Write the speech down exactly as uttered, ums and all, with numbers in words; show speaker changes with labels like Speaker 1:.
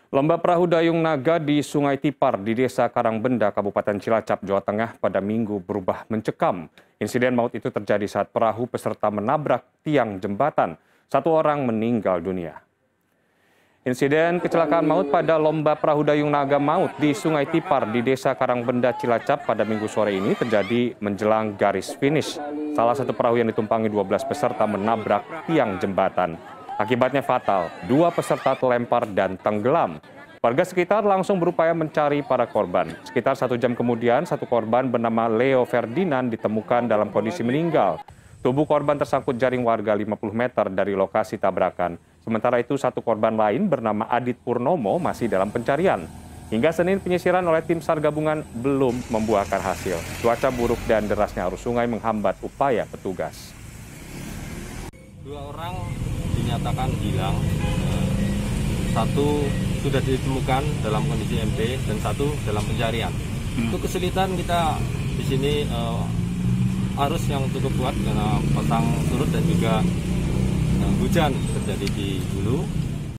Speaker 1: Lomba perahu dayung naga di Sungai Tipar di Desa Karangbenda, Kabupaten Cilacap, Jawa Tengah pada Minggu berubah mencekam. Insiden maut itu terjadi saat perahu peserta menabrak tiang jembatan. Satu orang meninggal dunia. Insiden kecelakaan maut pada lomba perahu dayung naga maut di Sungai Tipar di Desa Karangbenda, Cilacap pada Minggu sore ini terjadi menjelang garis finish. Salah satu perahu yang ditumpangi dua belas peserta menabrak tiang jembatan. Akibatnya fatal, dua peserta terlempar dan tenggelam. Warga sekitar langsung berupaya mencari para korban. Sekitar satu jam kemudian, satu korban bernama Leo Ferdinand ditemukan dalam kondisi meninggal. Tubuh korban tersangkut jaring warga lima puluh meter dari lokasi tabrakan. Sementara itu, satu korban lain bernama Adit Purnomo masih dalam pencarian. Hingga Senin, penyisiran oleh tim SAR gabungan belum membuahkan hasil. Cuaca buruk dan derasnya arus sungai menghambat upaya petugas.
Speaker 2: Dua orang dinyatakan hilang, satu sudah ditemukan dalam kondisi M P dan satu dalam pencarian. Hmm. Untuk kesulitan kita di sini uh, arus yang cukup kuat karena pasang surut dan juga uh, hujan terjadi di hulu.